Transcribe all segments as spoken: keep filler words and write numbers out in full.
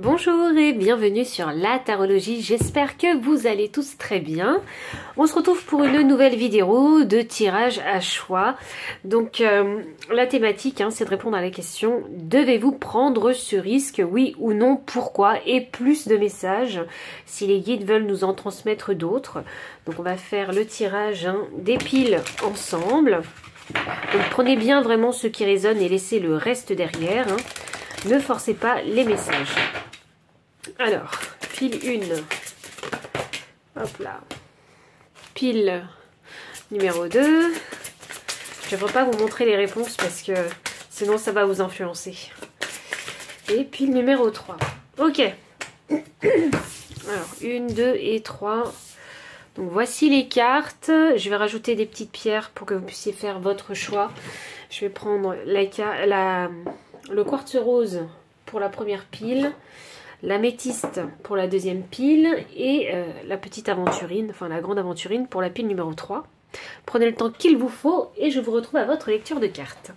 Bonjour et bienvenue sur la tarologie, j'espère que vous allez tous très bien. On se retrouve pour une nouvelle vidéo de tirage à choix. Donc euh, la thématique hein, c'est de répondre à la question, devez-vous prendre ce risque, oui ou non, pourquoi? Et plus de messages si les guides veulent nous en transmettre d'autres. Donc on va faire le tirage hein, des piles ensemble. Donc prenez bien vraiment ce qui résonne et laissez le reste derrière. Hein. Ne forcez pas les messages. Alors, pile un. Hop là. Pile numéro deux. Je ne devrais pas vous montrer les réponses parce que sinon ça va vous influencer. Et pile numéro trois. Ok. Alors, une, deux et trois. Donc voici les cartes. Je vais rajouter des petites pierres pour que vous puissiez faire votre choix. Je vais prendre la, la, le quartz rose pour la première pile, l'améthyste pour la deuxième pile et euh, la petite aventurine, enfin la grande aventurine pour la pile numéro trois. Prenez le temps qu'il vous faut et je vous retrouve à votre lecture de cartes.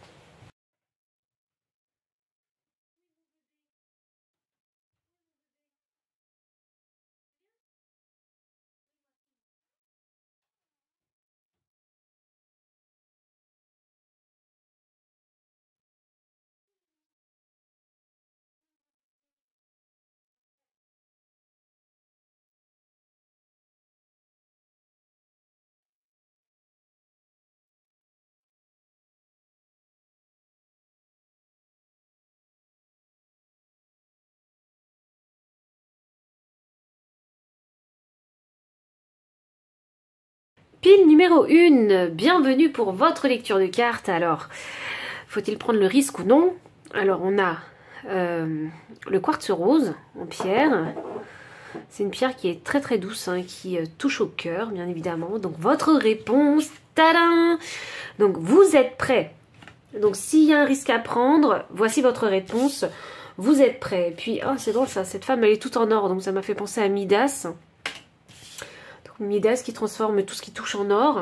Pile numéro un, bienvenue pour votre lecture de cartes. Alors, faut-il prendre le risque ou non? Alors, on a euh, le quartz rose en pierre. C'est une pierre qui est très très douce, hein, qui euh, touche au cœur, bien évidemment. Donc, votre réponse, tadam! Donc, vous êtes prêt. Donc, s'il y a un risque à prendre, voici votre réponse. Vous êtes prêt. Et puis, oh, c'est drôle ça, cette femme, elle est toute en or, donc ça m'a fait penser à Midas. Midas qui transforme tout ce qui touche en or.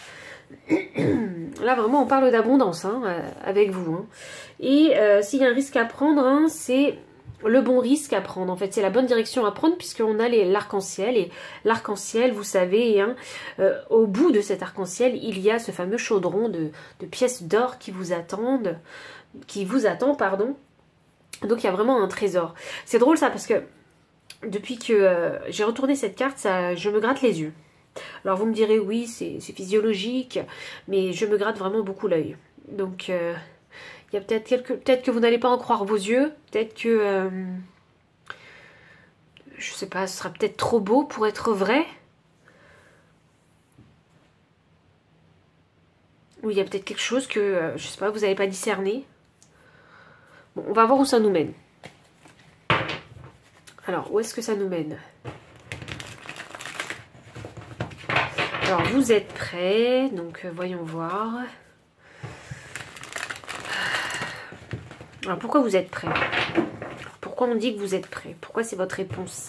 Là vraiment on parle d'abondance hein, avec vous. Hein. Et euh, s'il y a un risque à prendre, hein, c'est le bon risque à prendre. En fait c'est la bonne direction à prendre puisqu'on a l'arc-en-ciel. Et l'arc-en-ciel, vous savez, hein, euh, au bout de cet arc-en-ciel, il y a ce fameux chaudron de, de pièces d'or qui vous attendent. Qui vous attend, pardon. Donc il y a vraiment un trésor. C'est drôle ça parce que depuis que euh, j'ai retourné cette carte, ça, je me gratte les yeux. Alors vous me direz, oui, c'est physiologique, mais je me gratte vraiment beaucoup l'œil. Donc, euh, il y a peut-être quelques... Peut-être que vous n'allez pas en croire vos yeux, peut-être que... Euh, je sais pas, ce sera peut-être trop beau pour être vrai. Ou il y a peut-être quelque chose que, euh, je sais pas, vous n'avez pas discerné. Bon, on va voir où ça nous mène. Alors, où est-ce que ça nous mène? Alors, vous êtes prêts, donc euh, voyons voir. Alors, pourquoi vous êtes prêts? Pourquoi on dit que vous êtes prêts? Pourquoi c'est votre réponse?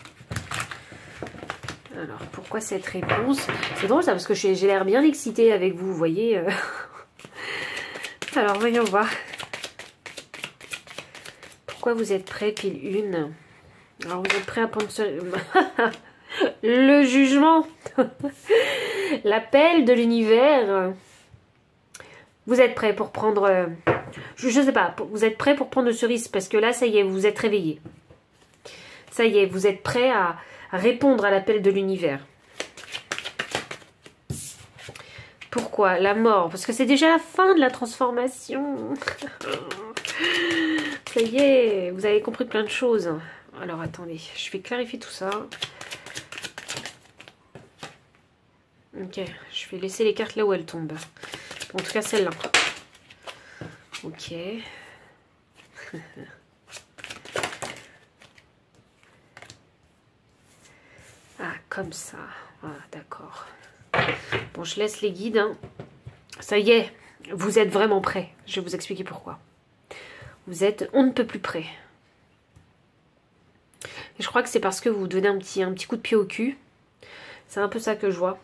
Alors, pourquoi cette réponse? C'est drôle ça, parce que j'ai l'air bien excitée avec vous, vous voyez. Euh... Alors, voyons voir. Pourquoi vous êtes prêts, pile une? Alors, vous êtes prêts à prendre ce... Le jugement. L'appel de l'univers. Vous êtes prêts pour prendre... Je, je sais pas, vous êtes prêts pour prendre ce risque parce que là, ça y est, vous vous êtes réveillé. Ça y est, vous êtes prêts à, à répondre à l'appel de l'univers. Pourquoi? La mort. Parce que c'est déjà la fin de la transformation. Ça y est, vous avez compris plein de choses. Alors, attendez, je vais clarifier tout ça. Ok, je vais laisser les cartes là où elles tombent. En tout cas, celle-là. Ok. Ah, comme ça. Ah, d'accord. Bon, je laisse les guides. Hein. Ça y est, vous êtes vraiment prêts. Je vais vous expliquer pourquoi. Vous êtes on ne peut plus prêts. Et je crois que c'est parce que vous vous donnez un petit, un petit coup de pied au cul. C'est un peu ça que je vois.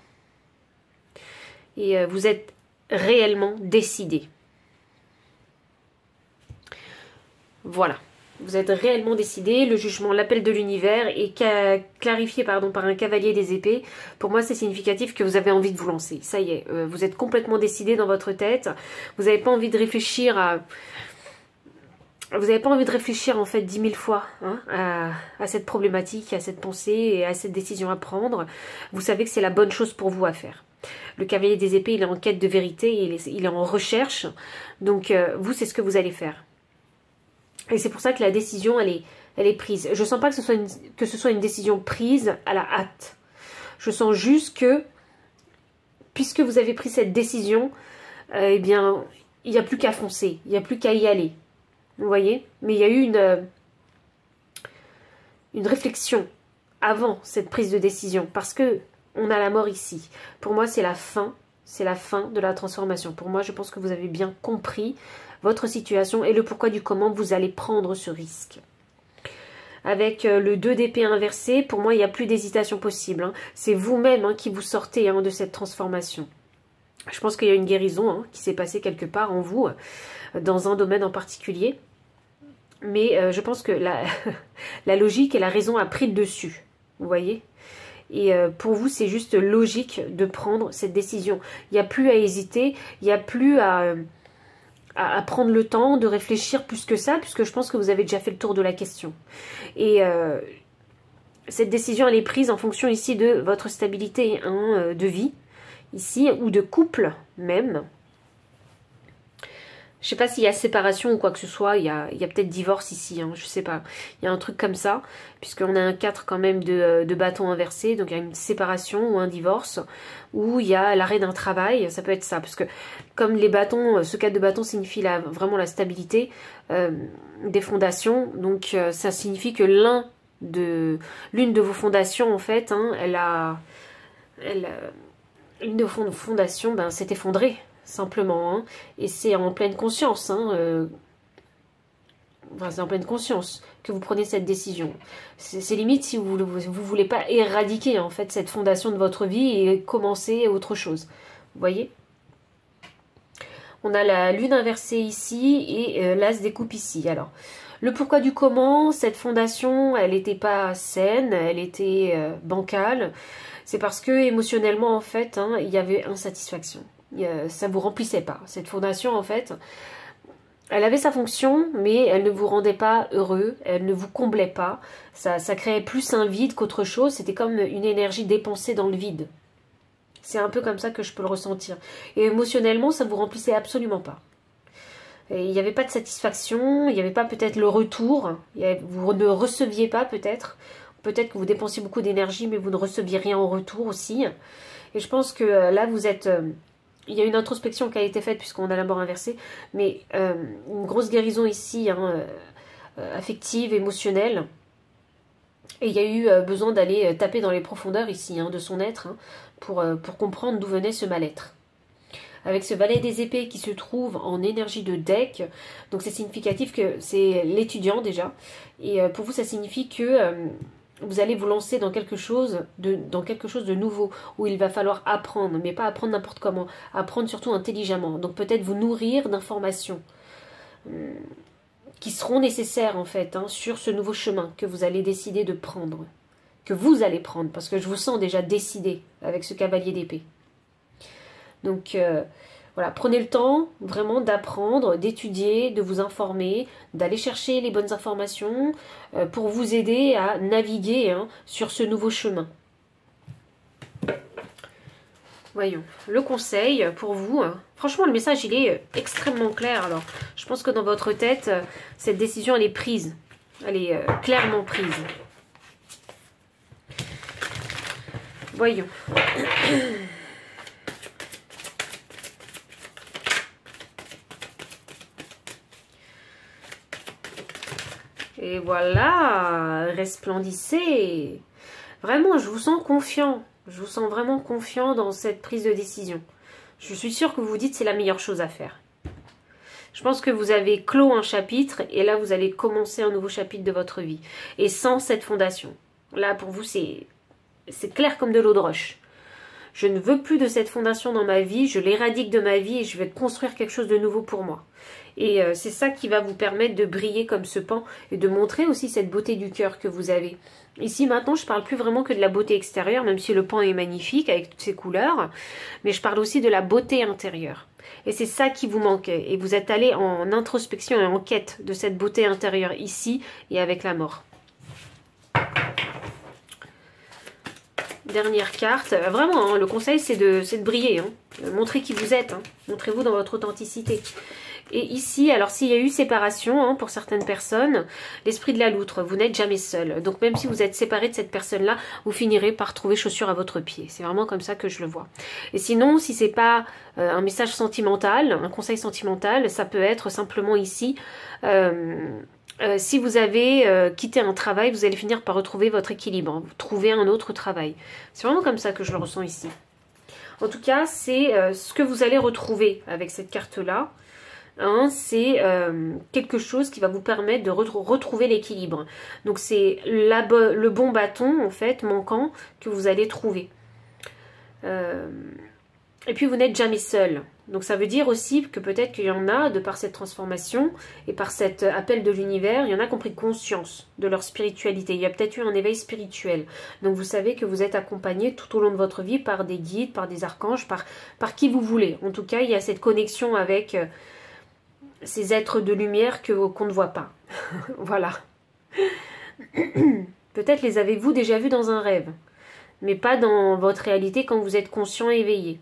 Et euh, vous êtes réellement décidé. Voilà. Vous êtes réellement décidé. Le jugement, l'appel de l'univers est clarifié pardon, par un cavalier des épées. Pour moi, c'est significatif que vous avez envie de vous lancer. Ça y est, euh, vous êtes complètement décidé dans votre tête. Vous n'avez pas envie de réfléchir à... Vous n'avez pas envie de réfléchir en fait dix mille fois hein, à, à cette problématique, à cette pensée et à cette décision à prendre. Vous savez que c'est la bonne chose pour vous à faire. Le cavalier des épées, il est en quête de vérité, il est, il est en recherche. Donc euh, vous, c'est ce que vous allez faire. Et c'est pour ça que la décision, elle est, elle est prise. Je ne sens pas que ce, soit une, que ce soit une décision prise à la hâte. Je sens juste que, puisque vous avez pris cette décision, euh, eh bien, il n'y a plus qu'à foncer, il n'y a plus qu'à y aller. Vous voyez? Mais il y a eu une, euh, une réflexion avant cette prise de décision. Parce que on a la mort ici. Pour moi, c'est la fin. C'est la fin de la transformation. Pour moi, je pense que vous avez bien compris votre situation et le pourquoi du comment vous allez prendre ce risque. Avec le deux d'épée inversé, pour moi, il n'y a plus d'hésitation possible. Hein. C'est vous-même hein, qui vous sortez hein, de cette transformation. Je pense qu'il y a une guérison hein, qui s'est passée quelque part en vous, dans un domaine en particulier. Mais euh, je pense que la, la logique et la raison a pris le dessus. Vous voyez ? Et euh, pour vous, c'est juste logique de prendre cette décision. Il n'y a plus à hésiter, il n'y a plus à... À, à prendre le temps de réfléchir plus que ça, puisque je pense que vous avez déjà fait le tour de la question. Et euh, cette décision, elle est prise en fonction ici de votre stabilité hein, de vie, ici, ou de couple même. Je sais pas s'il y a séparation ou quoi que ce soit, il y a, il y a peut-être divorce ici, hein, je sais pas. Il y a un truc comme ça, puisqu'on a un quatre quand même de, de bâton inversé, donc il y a une séparation ou un divorce, ou il y a l'arrêt d'un travail, ça peut être ça, parce que comme les bâtons, ce quatre de bâton signifie la, vraiment la stabilité euh, des fondations, donc euh, ça signifie que l'un de l'une de vos fondations, en fait, hein, elle a... Elle, l'une de vos fondations ben, s'est effondrée. Simplement, hein. Et c'est en pleine conscience, hein, euh... enfin, c'est en pleine conscience que vous prenez cette décision. C'est limite si vous ne vous voulez pas éradiquer en fait cette fondation de votre vie et commencer autre chose. Vous voyez? On a la lune inversée ici et euh, l'as des coupes ici. Alors, le pourquoi du comment, cette fondation, elle n'était pas saine, elle était euh, bancale. C'est parce que émotionnellement, en fait, hein, il y avait insatisfaction. Ça ne vous remplissait pas. Cette fondation, en fait, elle avait sa fonction, mais elle ne vous rendait pas heureux, elle ne vous comblait pas. Ça, ça créait plus un vide qu'autre chose. C'était comme une énergie dépensée dans le vide. C'est un peu comme ça que je peux le ressentir. Et émotionnellement, ça ne vous remplissait absolument pas. Et il n'y avait pas de satisfaction, il n'y avait pas peut-être le retour. Il y avait, vous ne receviez pas peut-être. Peut-être que vous dépensiez beaucoup d'énergie, mais vous ne receviez rien en retour aussi. Et je pense que là, vous êtes... Il y a une introspection qui a été faite puisqu'on a la mort inversée, mais euh, une grosse guérison ici, hein, euh, affective, émotionnelle. Et il y a eu euh, besoin d'aller taper dans les profondeurs ici, hein, de son être, hein, pour, euh, pour comprendre d'où venait ce mal-être. Avec ce valet des épées qui se trouve en énergie de deck, donc c'est significatif que c'est l'étudiant déjà. Et euh, pour vous, ça signifie que... Euh, vous allez vous lancer dans quelque chose de, dans quelque chose de nouveau, où il va falloir apprendre, mais pas apprendre n'importe comment, apprendre surtout intelligemment. Donc peut-être vous nourrir d'informations hum, qui seront nécessaires en fait, hein, sur ce nouveau chemin que vous allez décider de prendre, que vous allez prendre, parce que je vous sens déjà décidé avec ce cavalier d'épée. Donc euh, voilà, prenez le temps vraiment d'apprendre, d'étudier, de vous informer, d'aller chercher les bonnes informations euh, pour vous aider à naviguer hein, sur ce nouveau chemin. Voyons, le conseil pour vous. Hein. Franchement, le message, il est extrêmement clair. Alors, je pense que dans votre tête, cette décision, elle est prise. Elle est euh, clairement prise. Voyons. Et voilà, resplendissez. Vraiment, je vous sens confiant. Je vous sens vraiment confiant dans cette prise de décision. Je suis sûre que vous vous dites que c'est la meilleure chose à faire. Je pense que vous avez clos un chapitre et là, vous allez commencer un nouveau chapitre de votre vie. Et sans cette fondation. Là, pour vous, c'est c'est clair comme de l'eau de roche. Je ne veux plus de cette fondation dans ma vie. Je l'éradique de ma vie et je vais construire quelque chose de nouveau pour moi. Et euh, c'est ça qui va vous permettre de briller comme ce pan et de montrer aussi cette beauté du cœur que vous avez. Ici maintenant, je parle plus vraiment que de la beauté extérieure, même si le pan est magnifique avec toutes ses couleurs, mais je parle aussi de la beauté intérieure. Et c'est ça qui vous manquait. Et vous êtes allé en introspection et en quête de cette beauté intérieure ici et avec la mort. Dernière carte. Vraiment, hein, le conseil, c'est de, c'est de briller. Hein. Montrez qui vous êtes. Hein. Montrez-vous dans votre authenticité. Et ici, alors s'il y a eu séparation hein, pour certaines personnes, l'esprit de la loutre, vous n'êtes jamais seul. Donc même si vous êtes séparé de cette personne-là, vous finirez par trouver chaussure à votre pied. C'est vraiment comme ça que je le vois. Et sinon, si c'est pas euh, un message sentimental, un conseil sentimental, ça peut être simplement ici... Euh, Euh, si vous avez euh, quitté un travail, vous allez finir par retrouver votre équilibre, hein, trouver un autre travail. C'est vraiment comme ça que je le ressens ici. En tout cas, c'est euh, ce que vous allez retrouver avec cette carte-là. Hein, c'est euh, quelque chose qui va vous permettre de re retrouver l'équilibre. Donc c'est le bon bâton, en fait, manquant, que vous allez trouver. Euh, et puis vous n'êtes jamais seul. Donc ça veut dire aussi que peut-être qu'il y en a, de par cette transformation et par cet appel de l'univers, il y en a qui ont pris conscience de leur spiritualité. Il y a peut-être eu un éveil spirituel. Donc vous savez que vous êtes accompagné tout au long de votre vie par des guides, par des archanges, par, par qui vous voulez. En tout cas, il y a cette connexion avec ces êtres de lumière que qu'on ne voit pas. Voilà. Peut-être les avez-vous déjà vus dans un rêve, mais pas dans votre réalité quand vous êtes conscient et éveillé.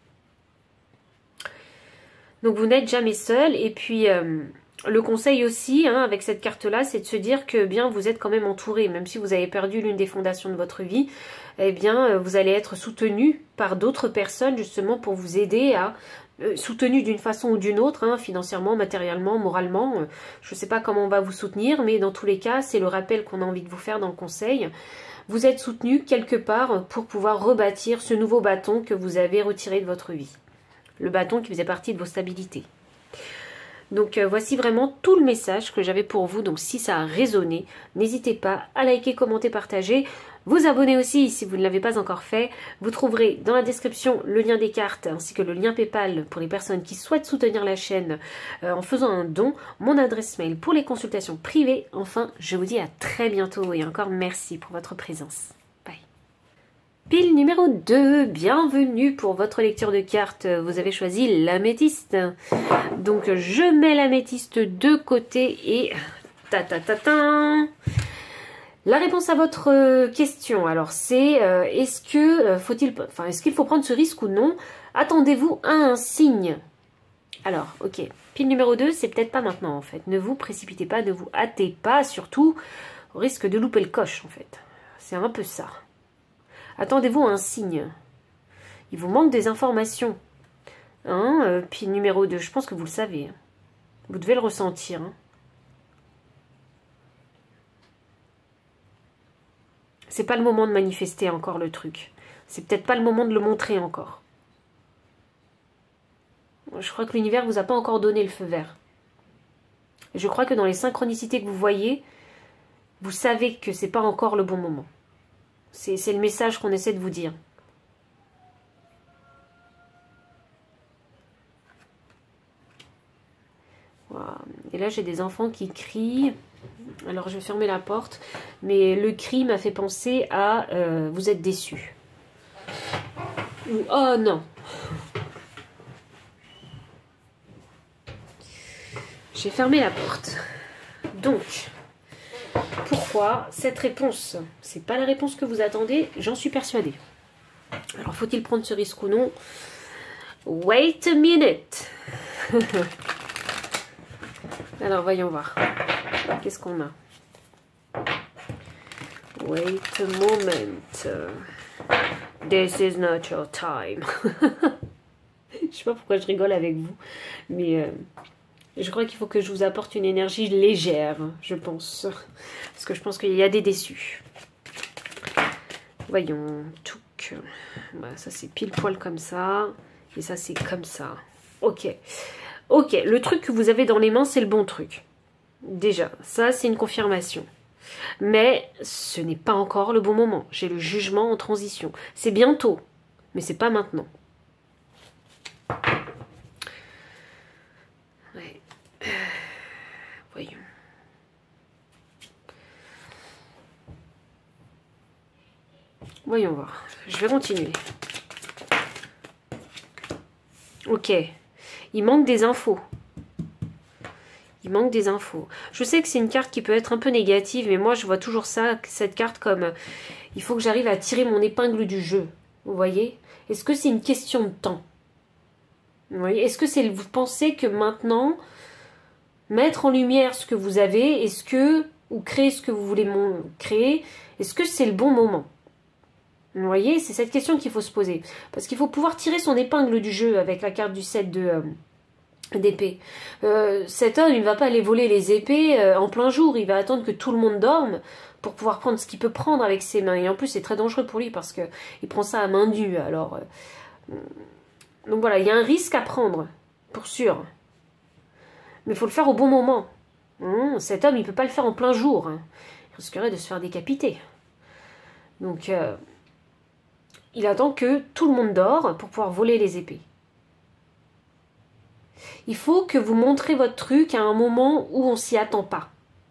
Donc vous n'êtes jamais seul. Et puis euh, le conseil aussi hein, avec cette carte là, c'est de se dire que bien vous êtes quand même entouré, même si vous avez perdu l'une des fondations de votre vie, eh bien euh, vous allez être soutenu par d'autres personnes justement pour vous aider à euh, soutenu d'une façon ou d'une autre, hein, financièrement, matériellement, moralement. Euh, je ne sais pas comment on va vous soutenir, mais dans tous les cas, c'est le rappel qu'on a envie de vous faire dans le conseil. Vous êtes soutenu quelque part pour pouvoir rebâtir ce nouveau bâton que vous avez retiré de votre vie. Le bâton qui faisait partie de vos stabilités. Donc euh, voici vraiment tout le message que j'avais pour vous. Donc si ça a résonné, n'hésitez pas à liker, commenter, partager. Vous abonner aussi si vous ne l'avez pas encore fait. Vous trouverez dans la description le lien des cartes ainsi que le lien PayPal pour les personnes qui souhaitent soutenir la chaîne euh, en faisant un don. Mon adresse mail pour les consultations privées. Enfin, je vous dis à très bientôt et encore merci pour votre présence. Pile numéro deux, bienvenue pour votre lecture de cartes. Vous avez choisi l'améthyste. Donc je mets l'améthyste de côté et ta ta ta ta. La réponse à votre question, alors c'est euh, est-ce que euh, faut-il, enfin est-ce qu'il faut prendre ce risque ou non? Attendez-vous à un signe. Alors, ok, pile numéro deux, c'est peut-être pas maintenant en fait. Ne vous précipitez pas, ne vous hâtez pas, surtout au risque de louper le coche en fait. C'est un peu ça. Attendez-vous à un signe. Il vous manque des informations. Hein, euh, puis numéro deux, je pense que vous le savez. Vous devez le ressentir. Hein. C'est pas le moment de manifester encore le truc. C'est peut-être pas le moment de le montrer encore. Je crois que l'univers vous a pas encore donné le feu vert. Et je crois que dans les synchronicités que vous voyez, vous savez que c'est pas encore le bon moment. C'est le message qu'on essaie de vous dire. Voilà. Et là, j'ai des enfants qui crient. Alors, je vais fermer la porte. Mais le cri m'a fait penser à euh, « vous êtes déçus ». Ou « oh non ». J'ai fermé la porte. Donc... pourquoi cette réponse? C'est pas la réponse que vous attendez, j'en suis persuadée. Alors, faut-il prendre ce risque ou non? Wait a minute. Alors, voyons voir. Qu'est-ce qu'on a? Wait a moment. This is not your time. Je sais pas pourquoi je rigole avec vous, mais... Euh, je crois qu'il faut que je vous apporte une énergie légère, je pense. Parce que je pense qu'il y a des déçus. Voyons. Touc. Bah, ça, c'est pile poil comme ça. Et ça, c'est comme ça. Ok. Ok. Le truc que vous avez dans les mains, c'est le bon truc. Déjà, ça, c'est une confirmation. Mais ce n'est pas encore le bon moment. J'ai le jugement en transition. C'est bientôt. Mais c'est pas maintenant. Ouais. Voyons voir. Je vais continuer. Ok. Il manque des infos. Il manque des infos. Je sais que c'est une carte qui peut être un peu négative, mais moi je vois toujours ça, cette carte comme euh, il faut que j'arrive à tirer mon épingle du jeu. Vous voyez? Est-ce que c'est une question de temps? Vous voyez? Est-ce que c'est, vous pensez que maintenant, mettre en lumière ce que vous avez, est-ce que, ou créer ce que vous voulez créer, est-ce que c'est le bon moment? Vous voyez? C'est cette question qu'il faut se poser. Parce qu'il faut pouvoir tirer son épingle du jeu avec la carte du sept de... Euh, d'épée. Euh, cet homme, il ne va pas aller voler les épées euh, en plein jour, il va attendre que tout le monde dorme pour pouvoir prendre ce qu'il peut prendre avec ses mains. Et en plus, c'est très dangereux pour lui parce que il prend ça à main nue. Alors, euh, donc voilà, il y a un risque à prendre, pour sûr. Mais il faut le faire au bon moment. Hum, cet homme, il ne peut pas le faire en plein jour. Hein. Il risquerait de se faire décapiter. Donc, euh, il attend que tout le monde dort pour pouvoir voler les épées. Il faut que vous montrez votre truc à un moment où on s'y attend pas.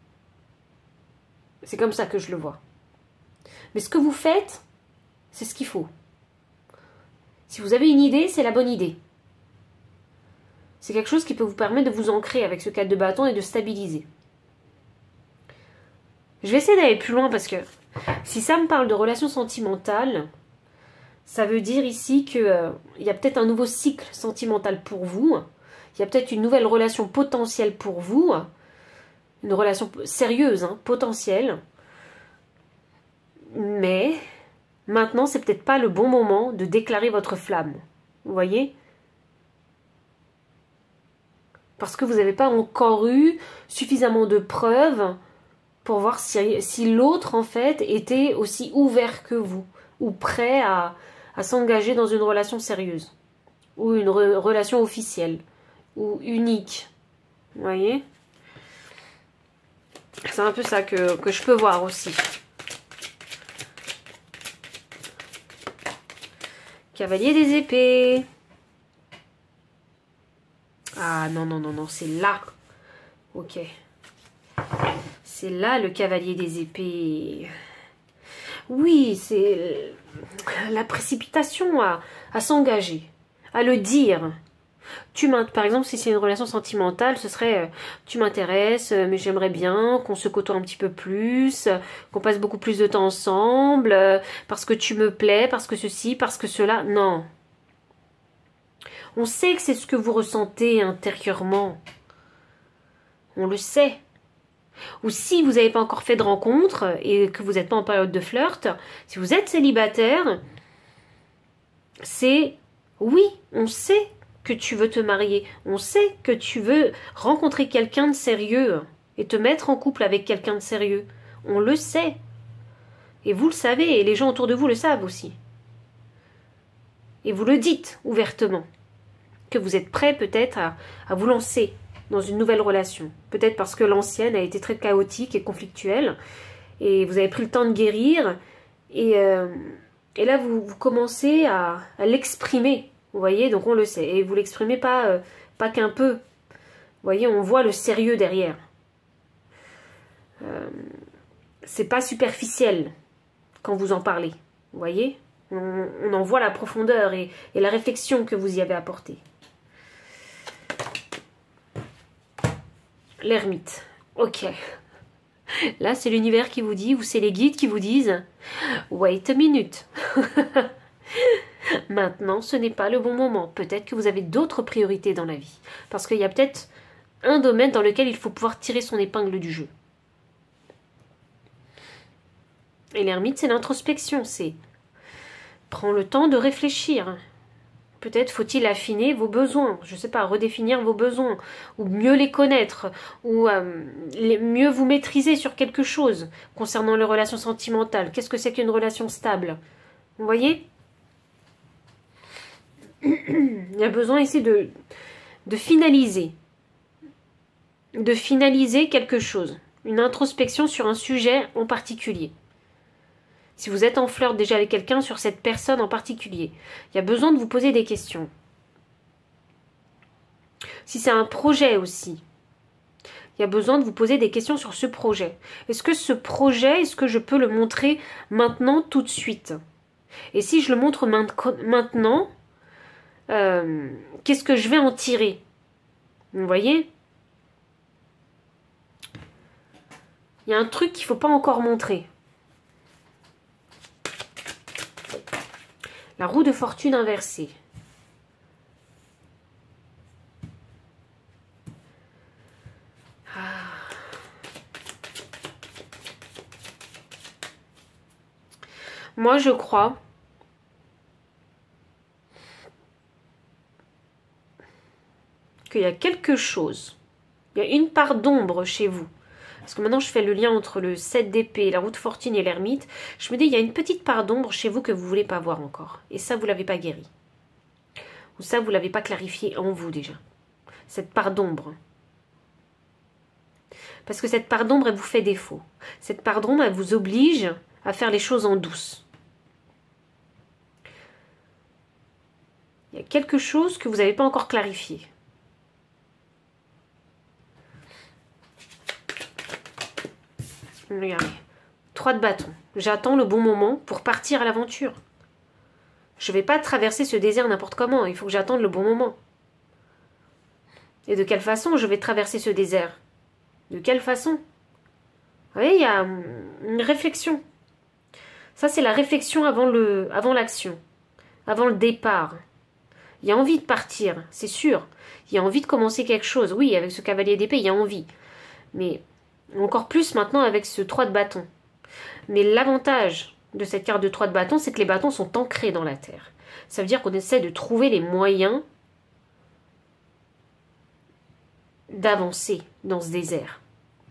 C'est comme ça que je le vois. Mais ce que vous faites, c'est ce qu'il faut. Si vous avez une idée, c'est la bonne idée. C'est quelque chose qui peut vous permettre de vous ancrer avec ce quatre de bâton et de stabiliser. Je vais essayer d'aller plus loin parce que si ça me parle de relations sentimentales, ça veut dire ici qu'il euh, y a peut-être un nouveau cycle sentimental pour vous. Il y a peut-être une nouvelle relation potentielle pour vous. Une relation sérieuse, hein, potentielle. Mais maintenant, c'est peut-être pas le bon moment de déclarer votre flamme. Vous voyez? Parce que vous n'avez pas encore eu suffisamment de preuves pour voir si, si l'autre, en fait, était aussi ouvert que vous. Ou prêt à, à s'engager dans une relation sérieuse. Ou une re, relation officielle. Ou unique. Vous voyez? C'est un peu ça que, que je peux voir aussi. Cavalier des épées. Ah non, non, non, non, c'est là. Ok. C'est là le cavalier des épées. Oui, c'est la précipitation à, à s'engager, à le dire. Tu par exemple, si c'est une relation sentimentale, ce serait euh, tu m'intéresses, euh, mais j'aimerais bien qu'on se côtoie un petit peu plus, euh, qu'on passe beaucoup plus de temps ensemble, euh, parce que tu me plais, parce que ceci, parce que cela. Non. On sait que c'est ce que vous ressentez intérieurement. On le sait. Ou si vous n'avez pas encore fait de rencontre et que vous n'êtes pas en période de flirt, si vous êtes célibataire, c'est oui, on sait que tu veux te marier, on sait que tu veux rencontrer quelqu'un de sérieux et te mettre en couple avec quelqu'un de sérieux. On le sait. Et vous le savez, et les gens autour de vous le savent aussi. Et vous le dites ouvertement, que vous êtes prêt peut-être à, à vous lancer dans une nouvelle relation. Peut-être parce que l'ancienne a été très chaotique et conflictuelle, et vous avez pris le temps de guérir, et, euh, et là vous, vous commencez à, à l'exprimer. Vous voyez, donc on le sait. Et vous l'exprimez pas, euh, pas qu'un peu. Vous voyez, on voit le sérieux derrière. Euh, c'est pas superficiel quand vous en parlez. Vous voyez, on, on en voit la profondeur et, et la réflexion que vous y avez apportée. L'ermite. Ok. Là, c'est l'univers qui vous dit, ou c'est les guides qui vous disent « Wait a minute ». Maintenant, ce n'est pas le bon moment. Peut-être que vous avez d'autres priorités dans la vie. Parce qu'il y a peut-être un domaine dans lequel il faut pouvoir tirer son épingle du jeu. Et l'ermite, c'est l'introspection. C'est prends le temps de réfléchir. Peut-être faut-il affiner vos besoins. Je ne sais pas, redéfinir vos besoins. Ou mieux les connaître. Ou euh, les, mieux vous maîtriser sur quelque chose concernant les relations sentimentales. Qu'est-ce que c'est qu'une relation stable? Vous voyez ? Il y a besoin ici de, de finaliser. De finaliser quelque chose. Une introspection sur un sujet en particulier. Si vous êtes en flirt déjà avec quelqu'un sur cette personne en particulier, il y a besoin de vous poser des questions. Si c'est un projet aussi, il y a besoin de vous poser des questions sur ce projet. Est-ce que ce projet, est-ce que je peux le montrer maintenant tout de suite? Et si je le montre maintenant, euh, qu'est-ce que je vais en tirer? Vous voyez? Il y a un truc qu'il ne faut pas encore montrer. La roue de fortune inversée. Ah. Moi, je crois qu'il y a quelque chose. Il y a une part d'ombre chez vous. Parce que maintenant, je fais le lien entre le sept d'épée, la roue de fortune et l'ermite. Je me dis, il y a une petite part d'ombre chez vous que vous ne voulez pas voir encore. Et ça, vous ne l'avez pas guéri. Ou ça, vous ne l'avez pas clarifié en vous déjà. Cette part d'ombre. Parce que cette part d'ombre, elle vous fait défaut. Cette part d'ombre, elle vous oblige à faire les choses en douce. Il y a quelque chose que vous n'avez pas encore clarifié. Regardez. Trois de bâton. J'attends le bon moment pour partir à l'aventure. Je ne vais pas traverser ce désert n'importe comment. Il faut que j'attende le bon moment. Et de quelle façon je vais traverser ce désert? De quelle façon? Vous voyez, il y a une réflexion. Ça, c'est la réflexion avant le, avant l'action. Avant le départ. Il y a envie de partir, c'est sûr. Il y a envie de commencer quelque chose. Oui, avec ce cavalier d'épée, il y a envie. Mais encore plus maintenant avec ce trois de bâton. Mais l'avantage de cette carte de trois de bâton, c'est que les bâtons sont ancrés dans la terre. Ça veut dire qu'on essaie de trouver les moyens d'avancer dans ce désert.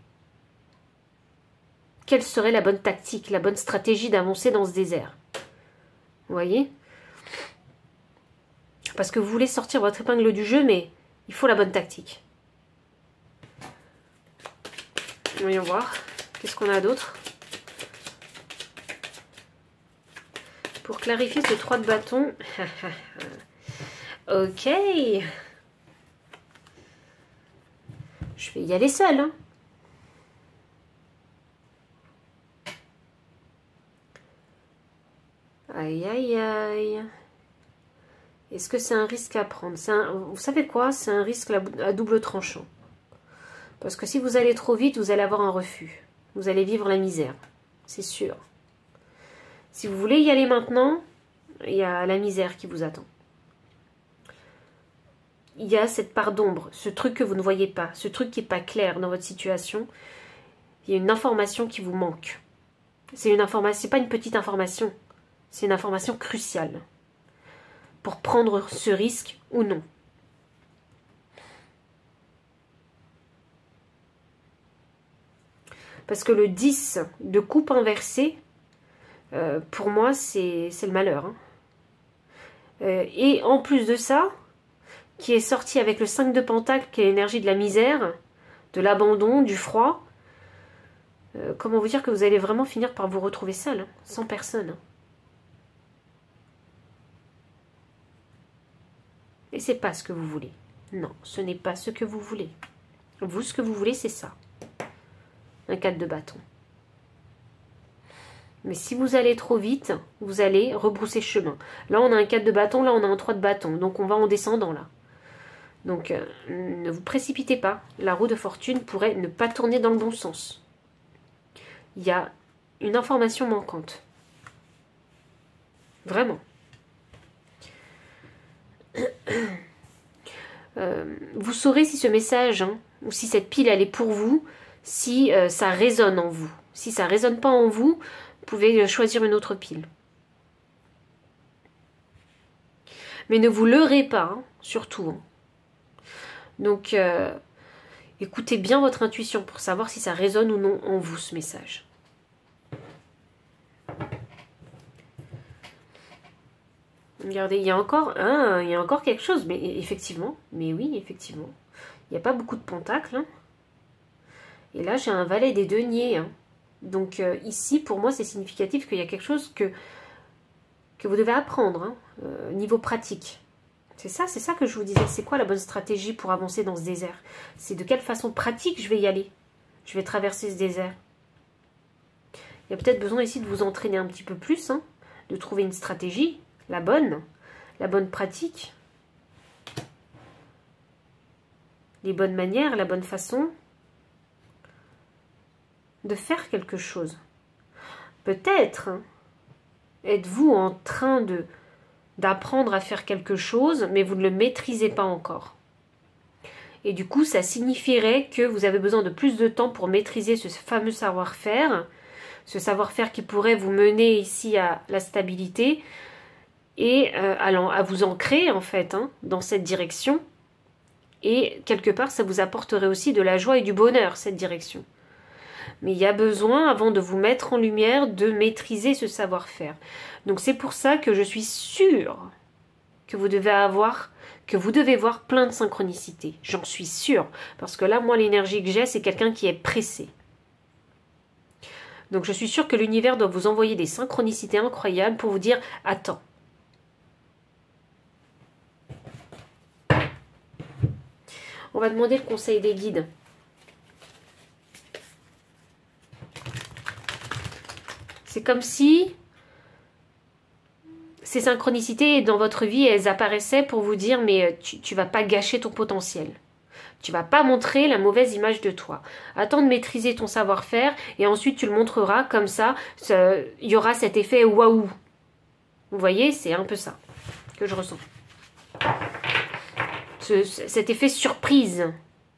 Quelle serait la bonne tactique, la bonne stratégie d'avancer dans ce désert? Vous voyez? Parce que vous voulez sortir votre épingle du jeu, mais il faut la bonne tactique. Voyons voir. Qu'est-ce qu'on a d'autre? Pour clarifier ce trois de bâton. Ok. Je vais y aller seule. Hein. Aïe, aïe, aïe. Est-ce que c'est un risque à prendre? un... Vous savez quoi? C'est un risque à double tranchant. Parce que si vous allez trop vite, vous allez avoir un refus. Vous allez vivre la misère. C'est sûr. Si vous voulez y aller maintenant, il y a la misère qui vous attend. Il y a cette part d'ombre, ce truc que vous ne voyez pas, ce truc qui n'est pas clair dans votre situation. Il y a une information qui vous manque. C'est une information, c'est pas une petite information. C'est une information cruciale. Pour prendre ce risque ou non. Parce que le dix de coupe inversée, euh, pour moi, c'est le malheur. Hein. Euh, et en plus de ça, qui est sorti avec le cinq de pentacle, qui est l'énergie de la misère, de l'abandon, du froid, euh, comment vous dire que vous allez vraiment finir par vous retrouver seul, hein, sans personne. Hein. Et c'est pas ce que vous voulez. Non, ce n'est pas ce que vous voulez. Vous, ce que vous voulez, c'est ça. Un quatre de bâton. Mais si vous allez trop vite, vous allez rebrousser chemin. Là, on a un quatre de bâton, là, on a un trois de bâton. Donc, on va en descendant, là. Donc, euh, ne vous précipitez pas. La roue de fortune pourrait ne pas tourner dans le bon sens. Il y a une information manquante. Vraiment. Euh, vous saurez si ce message, hein, ou si cette pile, elle est pour vous, si euh, ça résonne en vous. Si ça ne résonne pas en vous, vous pouvez choisir une autre pile. Mais ne vous leurrez pas, hein, surtout. Hein. Donc, euh, écoutez bien votre intuition pour savoir si ça résonne ou non en vous, ce message. Regardez, il y a encore hein, il y a encore quelque chose, mais effectivement, mais oui, effectivement. Il n'y a pas beaucoup de pentacles. Hein. Et là, j'ai un valet des deniers. Hein. Donc euh, ici, pour moi, c'est significatif qu'il y a quelque chose que, que vous devez apprendre, hein, euh, niveau pratique. C'est ça, c'est ça que je vous disais. C'est quoi la bonne stratégie pour avancer dans ce désert? C'est de quelle façon pratique je vais y aller? Je vais traverser ce désert. Il y a peut-être besoin ici de vous entraîner un petit peu plus, hein, de trouver une stratégie, la bonne, la bonne pratique, les bonnes manières, la bonne façon de faire quelque chose. Peut-être hein, êtes-vous en train de d'apprendre à faire quelque chose, mais vous ne le maîtrisez pas encore. Et du coup, ça signifierait que vous avez besoin de plus de temps pour maîtriser ce fameux savoir-faire, ce savoir-faire qui pourrait vous mener ici à la stabilité et euh, à, à vous ancrer en fait hein, dans cette direction. Et quelque part, ça vous apporterait aussi de la joie et du bonheur, cette direction. Mais il y a besoin, avant de vous mettre en lumière, de maîtriser ce savoir-faire. Donc c'est pour ça que je suis sûre que vous devez avoir, que vous devez voir plein de synchronicités. J'en suis sûre. Parce que là, moi, l'énergie que j'ai, c'est quelqu'un qui est pressé. Donc je suis sûre que l'univers doit vous envoyer des synchronicités incroyables pour vous dire « Attends ». On va demander le conseil des guides. C'est comme si ces synchronicités dans votre vie, elles apparaissaient pour vous dire mais tu, tu vas pas gâcher ton potentiel. Tu vas pas montrer la mauvaise image de toi. Attends de maîtriser ton savoir-faire et ensuite tu le montreras comme ça. Il y aura cet effet waouh. Vous voyez, c'est un peu ça que je ressens. Ce, cet effet surprise.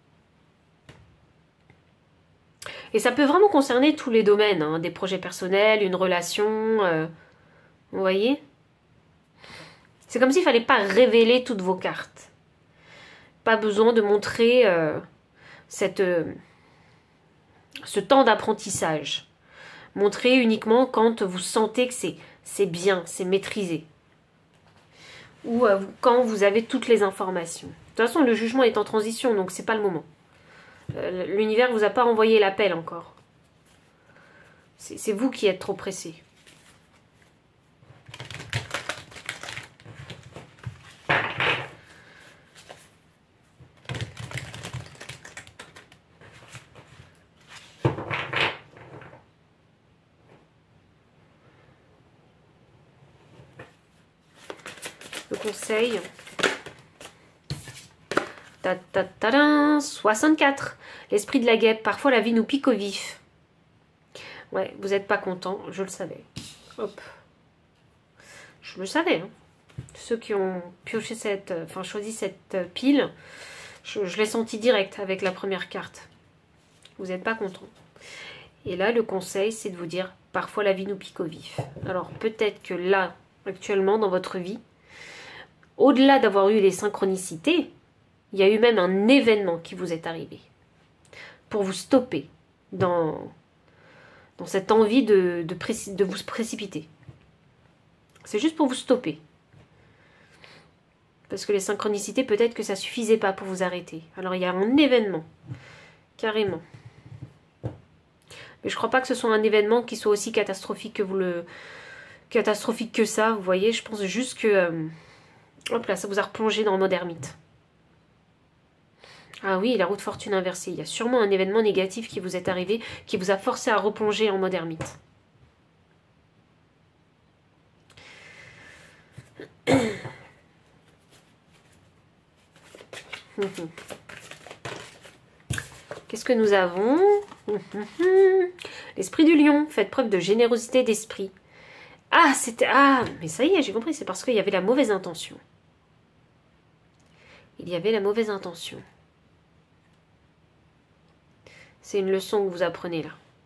Et ça peut vraiment concerner tous les domaines, hein, des projets personnels, une relation, euh, vous voyez? C'est comme s'il ne fallait pas révéler toutes vos cartes. Pas besoin de montrer euh, cette, euh, ce temps d'apprentissage. Montrer uniquement quand vous sentez que c'est bien, c'est maîtrisé. Ou euh, quand vous avez toutes les informations. De toute façon, le jugement est en transition, donc c'est pas le moment. Euh, L'univers ne vous a pas envoyé l'appel encore. C'est vous qui êtes trop pressé. Le conseil. Ta ta ta ta, soixante-quatre. L'esprit de la guêpe. Parfois la vie nous pique au vif. Ouais, vous n'êtes pas content, je le savais. Hop. Je le savais. Hein. Ceux qui ont pioché cette, enfin choisi cette pile, je, je l'ai senti direct avec la première carte. Vous n'êtes pas content. Et là, le conseil, c'est de vous dire, parfois la vie nous pique au vif. Alors peut-être que là, actuellement, dans votre vie, au-delà d'avoir eu les synchronicités, il y a eu même un événement qui vous est arrivé pour vous stopper dans, dans cette envie de, de, préci- de vous précipiter. C'est juste pour vous stopper. Parce que les synchronicités, peut-être que ça ne suffisait pas pour vous arrêter. Alors il y a un événement, carrément. Mais je ne crois pas que ce soit un événement qui soit aussi catastrophique que vous le... catastrophique que ça, vous voyez. Je pense juste que... Euh, hop là, ça vous a replongé dans le mode ermite. Ah oui, la roue de fortune inversée. Il y a sûrement un événement négatif qui vous est arrivé, qui vous a forcé à replonger en mode ermite. Qu'est-ce que nous avons? L'esprit du lion. Faites preuve de générosité d'esprit. Ah, c'était... Ah, mais ça y est, j'ai compris. C'est parce qu'il y avait la mauvaise intention. Il y avait la mauvaise intention. C'est une leçon que vous apprenez là.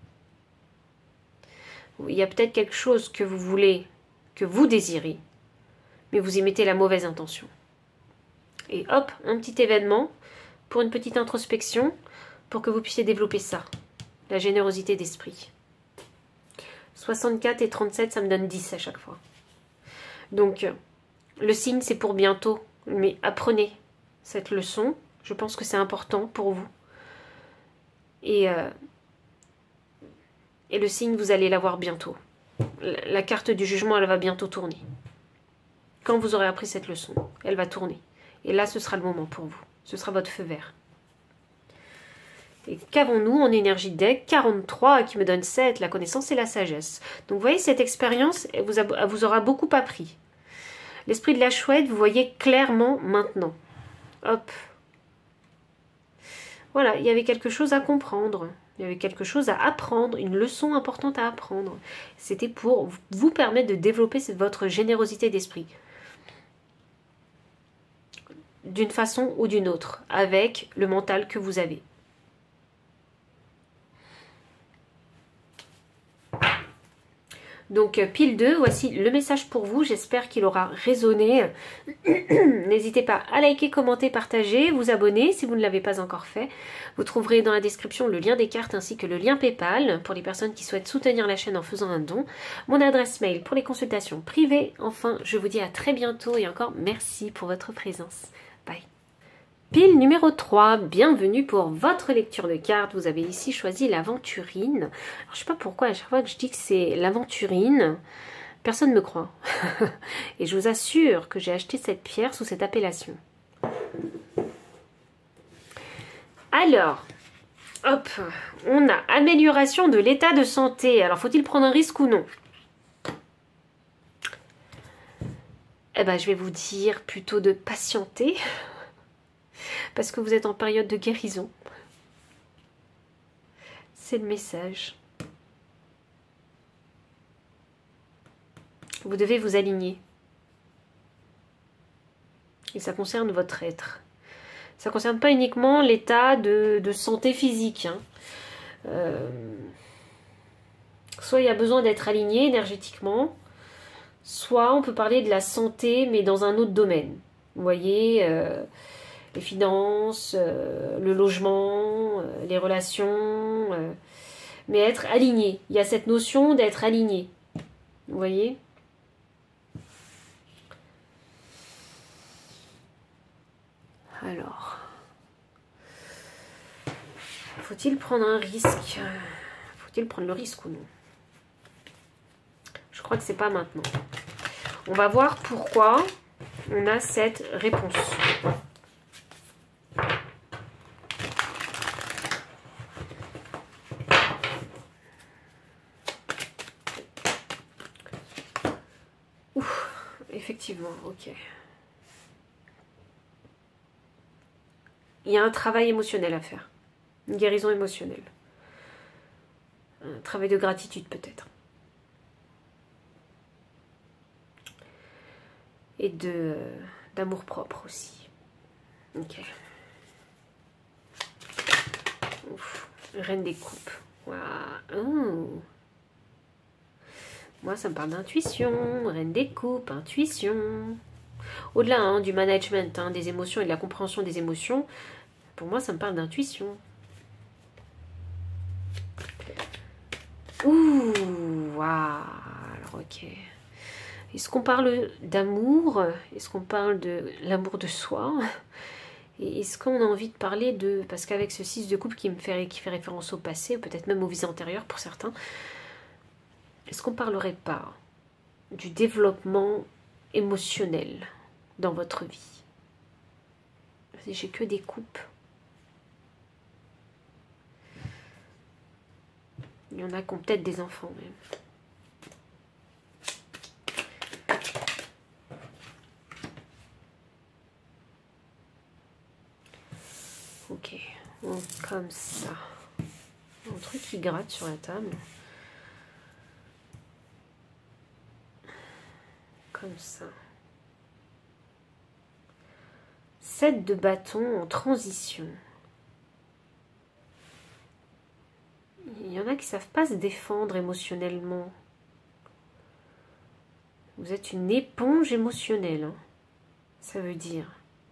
Il y a peut-être quelque chose que vous voulez, que vous désirez, mais vous y mettez la mauvaise intention. Et hop, un petit événement pour une petite introspection, pour que vous puissiez développer ça, la générosité d'esprit. soixante-quatre et trente-sept, ça me donne dix à chaque fois. Donc, le signe, c'est pour bientôt, mais apprenez cette leçon. Je pense que c'est important pour vous. Et, euh, et le signe, vous allez l'avoir bientôt. La, la carte du jugement, elle va bientôt tourner. Quand vous aurez appris cette leçon, elle va tourner. Et là, ce sera le moment pour vous. Ce sera votre feu vert. Et qu'avons-nous en énergie de deck? Quarante-trois qui me donne sept, la connaissance et la sagesse. Donc vous voyez, cette expérience elle vous, a, elle vous aura beaucoup appris. L'esprit de la chouette, vous voyez clairement maintenant. Hop. Voilà, il y avait quelque chose à comprendre. Il y avait quelque chose à apprendre, une leçon importante à apprendre. C'était pour vous permettre de développer votre générosité d'esprit. D'une façon ou d'une autre, avec le mental que vous avez. Donc, pile deux, voici le message pour vous. J'espère qu'il aura résonné. N'hésitez pas à liker, commenter, partager, vous abonner si vous ne l'avez pas encore fait. Vous trouverez dans la description le lien des cartes ainsi que le lien PayPal pour les personnes qui souhaitent soutenir la chaîne en faisant un don. Mon adresse mail pour les consultations privées. Enfin, je vous dis à très bientôt et encore merci pour votre présence. Bye. Pile numéro trois, bienvenue pour votre lecture de cartes. Vous avez ici choisi l'aventurine. Alors, je ne sais pas pourquoi, à chaque fois que je dis que c'est l'aventurine, personne ne me croit. Et je vous assure que j'ai acheté cette pierre sous cette appellation. Alors, hop, on a amélioration de l'état de santé. Alors, faut-il prendre un risque ou non? Eh ben, je vais vous dire plutôt de patienter. Parce que vous êtes en période de guérison. C'est le message. Vous devez vous aligner. Et ça concerne votre être. Ça ne concerne pas uniquement l'état de, de santé physique. Hein. Euh, soit il y a besoin d'être aligné énergétiquement, soit on peut parler de la santé, mais dans un autre domaine. Vous voyez... Euh, les finances, euh, le logement, euh, les relations, euh, mais être aligné. Il y a cette notion d'être aligné. Vous voyez? Alors, faut-il prendre un risque? Faut-il prendre le risque ou non? Je crois que c'est pas maintenant. On va voir pourquoi on a cette réponse. Effectivement, ok. Il y a un travail émotionnel à faire. Une guérison émotionnelle. Un travail de gratitude peut-être. Et de d'amour-propre aussi. Ok. Ouf. Reine des coupes. Wow. Oh. Moi, ça me parle d'intuition, reine des coupes, intuition. Au-delà hein, du management, hein, des émotions et de la compréhension des émotions, pour moi, ça me parle d'intuition. Ouh, waouh. Alors, ok. Est-ce qu'on parle d'amour? Est-ce qu'on parle de l'amour de soi? Et est-ce qu'on a envie de parler de... Parce qu'avec ce six de coupe qui me fait, qui fait référence au passé, peut-être même aux vies antérieures pour certains, est-ce qu'on ne parlerait pas du développement émotionnel dans votre vie? J'ai que des coupes. Il y en a qui ont peut-être des enfants même. Ok, donc, comme ça. Un truc qui gratte sur la table. Comme ça. sept de bâton en transition. Il y en a qui ne savent pas se défendre émotionnellement. Vous êtes une éponge émotionnelle. Hein. Ça veut dire.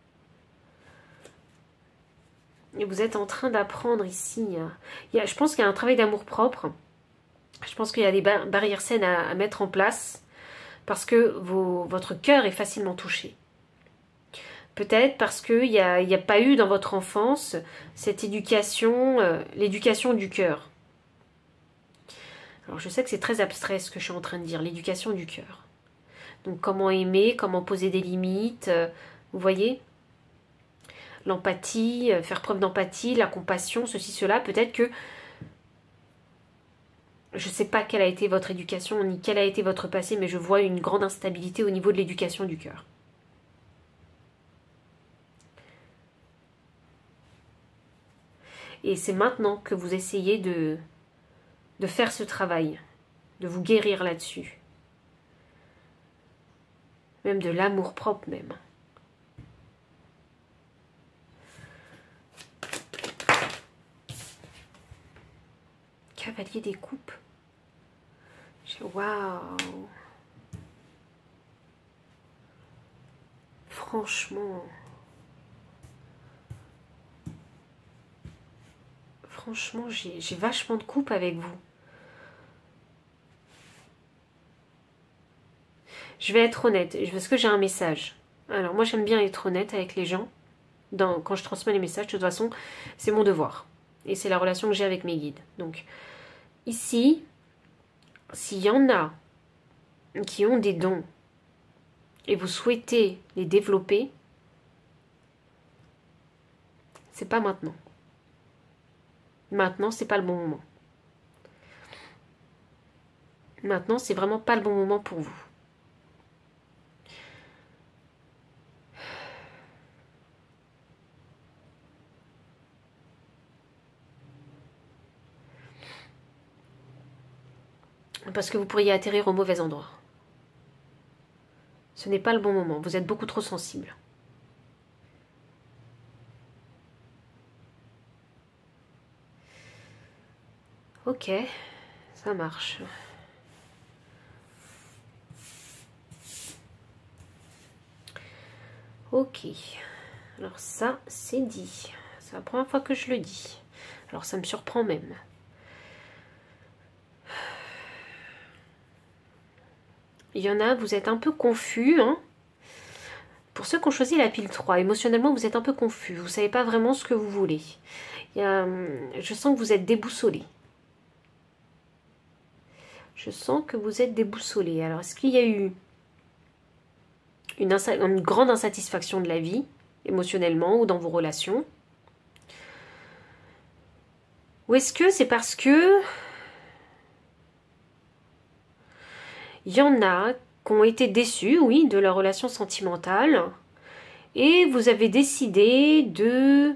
Et vous êtes en train d'apprendre ici. Il y a, je pense qu'il y a un travail d'amour-propre. Je pense qu'il y a des bar barrières saines à, à mettre en place. Parce que vos, votre cœur est facilement touché. Peut-être parce qu'il n'y a, y a pas eu dans votre enfance cette éducation, euh, l'éducation du cœur. Alors je sais que c'est très abstrait ce que je suis en train de dire, l'éducation du cœur. Donc comment aimer, comment poser des limites, euh, vous voyez? l'empathie, faire preuve d'empathie, la compassion, ceci, cela. Peut-être que je ne sais pas quelle a été votre éducation, ni quel a été votre passé, mais je vois une grande instabilité au niveau de l'éducation du cœur. Et c'est maintenant que vous essayez de, de faire ce travail, de vous guérir là-dessus. Même de l'amour-propre même. Cavalier des coupes. Waouh. Franchement. Franchement, j'ai vachement de coupes avec vous. Je vais être honnête, parce que j'ai un message. Alors, moi, j'aime bien être honnête avec les gens. Dans, quand je transmets les messages, de toute façon, c'est mon devoir. Et c'est la relation que j'ai avec mes guides. Donc, ici, s'il y en a qui ont des dons et vous souhaitez les développer, c'est pas maintenant. Maintenant, c'est pas le bon moment. Maintenant, c'est vraiment pas le bon moment pour vous. Parce que vous pourriez atterrir au mauvais endroit. Ce n'est pas le bon moment. Vous êtes beaucoup trop sensible. Ok, ça marche. Ok. Alors ça, c'est dit. C'est la première fois que je le dis. Alors ça me surprend même. Il y en a, vous êtes un peu confus. Hein. Pour ceux qui ont choisi la pile trois, émotionnellement, vous êtes un peu confus. Vous ne savez pas vraiment ce que vous voulez. Il y a, je sens que vous êtes déboussolé. Je sens que vous êtes déboussolé. Alors, est-ce qu'il y a eu une, une grande insatisfaction de la vie, émotionnellement ou dans vos relations? Ou est-ce que c'est parce que il y en a qui ont été déçus, oui, de leur relation sentimentale, et vous avez décidé de...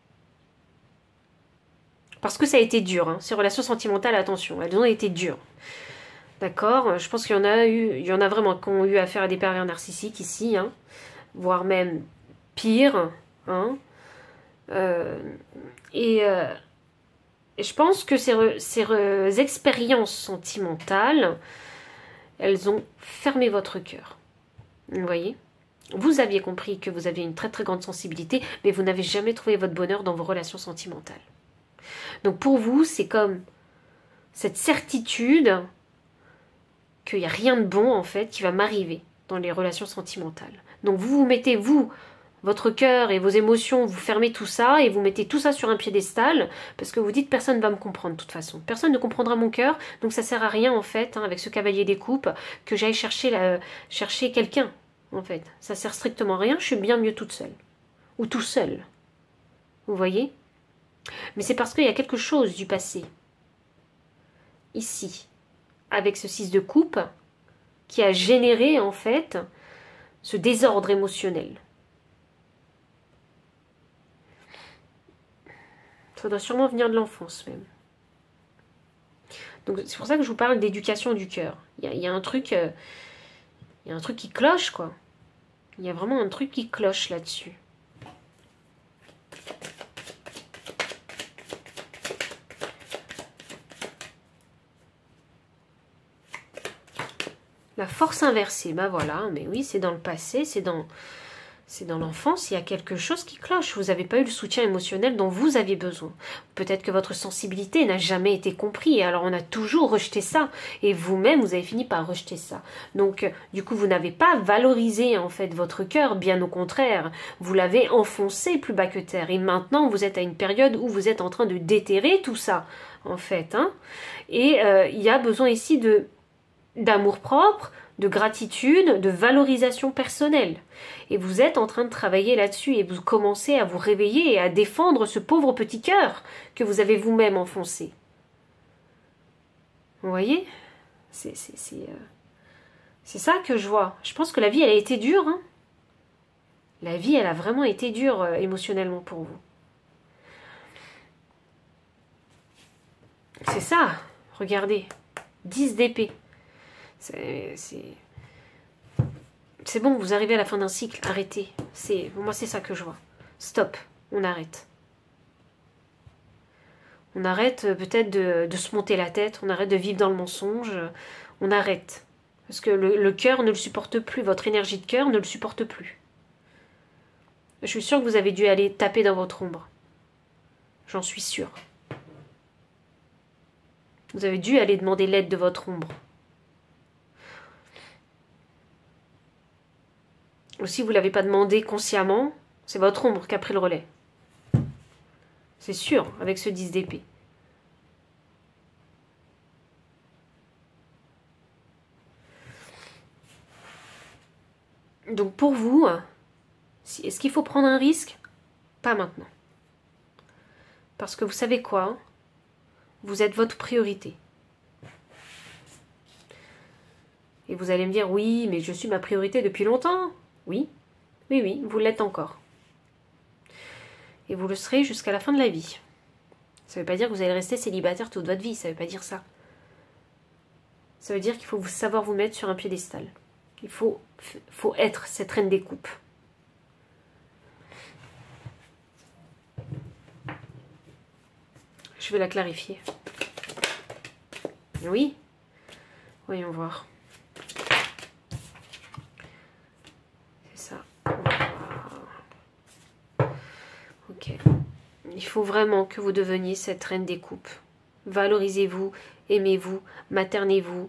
Parce que ça a été dur, hein. Ces relations sentimentales, attention, elles ont été dures. D'accord? Je pense qu'il y en a eu, il y en a vraiment qui ont eu affaire à des pervers narcissiques ici, hein, voire même pire. Hein. Euh, et, euh, et je pense que ces, re, ces re, expériences sentimentales, elles ont fermé votre cœur. Vous voyez? Vous aviez compris que vous aviez une très très grande sensibilité, mais vous n'avez jamais trouvé votre bonheur dans vos relations sentimentales. Donc pour vous, c'est comme cette certitude qu'il n'y a rien de bon en fait qui va m'arriver dans les relations sentimentales. Donc vous vous mettez, vous, votre cœur et vos émotions, vous fermez tout ça et vous mettez tout ça sur un piédestal parce que vous dites personne ne va me comprendre de toute façon. Personne ne comprendra mon cœur, donc ça sert à rien en fait, hein, avec ce cavalier des coupes, que j'aille chercher, la, chercher quelqu'un en fait. Ça sert strictement à rien, je suis bien mieux toute seule. Ou tout seul. Vous voyez? Mais c'est parce qu'il y a quelque chose du passé, ici, avec ce six de coupe, qui a généré en fait ce désordre émotionnel. Ça doit sûrement venir de l'enfance même. Donc c'est pour ça que je vous parle d'éducation du cœur. Il y a, il y a un truc, euh, il y a un truc qui cloche quoi. Il y a vraiment un truc qui cloche là-dessus. La force inversée, bah voilà, mais oui, c'est dans le passé, c'est dans, c'est dans l'enfance, il y a quelque chose qui cloche. Vous n'avez pas eu le soutien émotionnel dont vous aviez besoin. Peut-être que votre sensibilité n'a jamais été comprise, et alors on a toujours rejeté ça. Et vous-même, vous avez fini par rejeter ça. Donc, du coup, vous n'avez pas valorisé en fait votre cœur, bien au contraire. Vous l'avez enfoncé plus bas que terre. Et maintenant, vous êtes à une période où vous êtes en train de déterrer tout ça, en fait. Hein. Et euh, il y a besoin ici de... d'amour propre, de gratitude, de valorisation personnelle. Et vous êtes en train de travailler là-dessus et vous commencez à vous réveiller et à défendre ce pauvre petit cœur que vous avez vous-même enfoncé. Vous voyez? C'est c'est, c'est, euh, c'est ça que je vois. Je pense que la vie, elle a été dure. Hein. La vie, elle a vraiment été dure euh, émotionnellement pour vous. C'est ça. Regardez. dix d'épée. C'est... C'est bon, vous arrivez à la fin d'un cycle. Arrêtez. C'est, moi, c'est ça que je vois. Stop. On arrête. On arrête euh, peut-être de, de se monter la tête. On arrête de vivre dans le mensonge. On arrête. Parce que le, le cœur ne le supporte plus. Votre énergie de cœur ne le supporte plus. Je suis sûre que vous avez dû aller taper dans votre ombre. J'en suis sûre. Vous avez dû aller demander l'aide de votre ombre. Ou si vous ne l'avez pas demandé consciemment, c'est votre ombre qui a pris le relais. C'est sûr, avec ce dix d'épée. Donc pour vous, est-ce qu'il faut prendre un risque? Pas maintenant. Parce que vous savez quoi? Vous êtes votre priorité. Et vous allez me dire, oui, mais je suis ma priorité depuis longtemps. Oui, oui, oui, vous l'êtes encore. Et vous le serez jusqu'à la fin de la vie. Ça ne veut pas dire que vous allez rester célibataire toute votre vie, ça ne veut pas dire ça. Ça veut dire qu'il faut vous savoir vous mettre sur un piédestal. Il faut, faut être cette reine des coupes. Je vais la clarifier. Oui. Voyons voir. C'est ça. Ok. Il faut vraiment que vous deveniez cette reine des coupes. Valorisez-vous, aimez-vous, maternez-vous.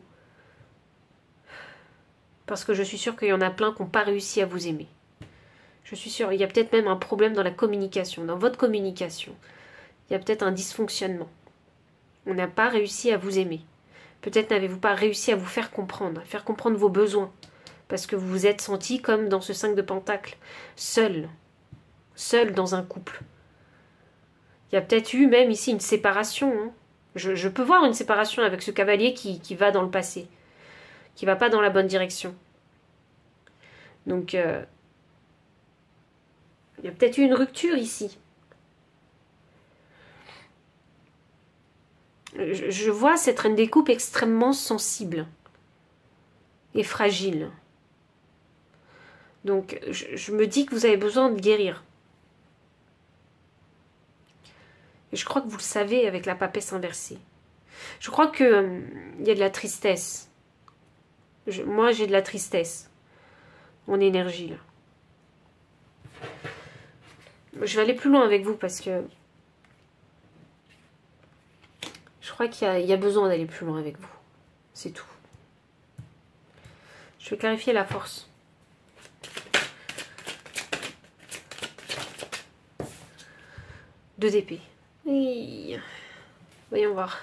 Parce que je suis sûre qu'il y en a plein qui n'ont pas réussi à vous aimer. Je suis sûre. Il y a peut-être même un problème dans la communication, dans votre communication. Il y a peut-être un dysfonctionnement. On n'a pas réussi à vous aimer. Peut-être n'avez-vous pas réussi à vous faire comprendre, à faire comprendre vos besoins. Parce que vous vous êtes senti comme dans ce cinq de Pentacle, seul. Seul dans un couple. Il y a peut-être eu même ici une séparation. Hein. Je, je peux voir une séparation avec ce cavalier qui, qui va dans le passé. Qui va pas dans la bonne direction. Donc, euh, il y a peut-être eu une rupture ici. Je, je vois cette reine des coupes extrêmement sensible et fragile. Donc, je, je me dis que vous avez besoin de guérir. Et je crois que vous le savez avec la papesse inversée. Je crois qu'il euh, y a de la tristesse. Je, moi, j'ai de la tristesse. Mon énergie, là. Je vais aller plus loin avec vous parce que je crois qu'il y, y a besoin d'aller plus loin avec vous. C'est tout. Je vais clarifier la force. Deux d'épée. Oui. Voyons voir.